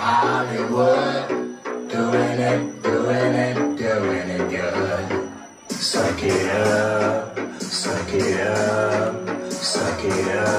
Hollywood, doing it, doing it, doing it good. Suck it up, suck it up, suck it up.